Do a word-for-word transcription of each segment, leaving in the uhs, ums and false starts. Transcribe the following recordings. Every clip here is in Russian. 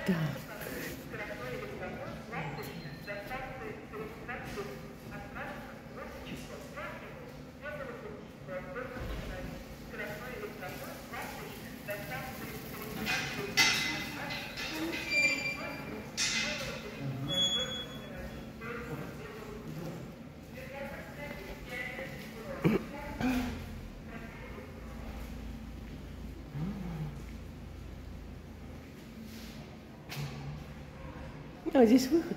Так. А здесь выход.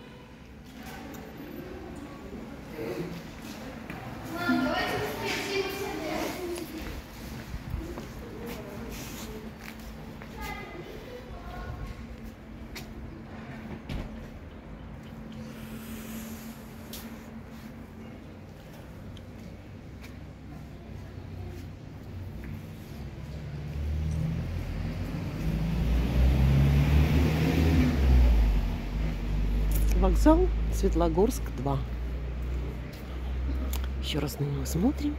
Вокзал Светлогорск два. Еще раз на него смотрим.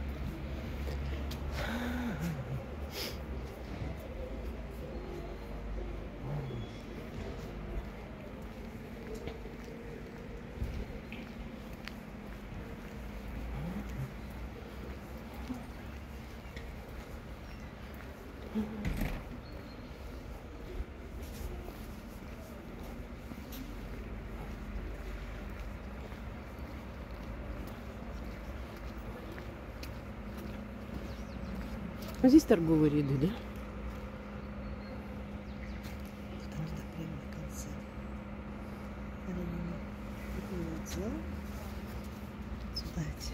А здесь торговые ряды, да? Там где-то прямо на конце. Такой вокзал. Сюда идти.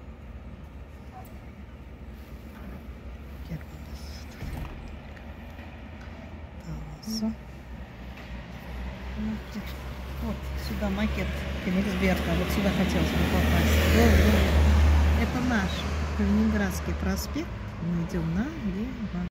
Вот сюда макет Кенигсберга. Вот сюда хотелось бы попасть. Это наш Калининградский проспект. Мы идем налево.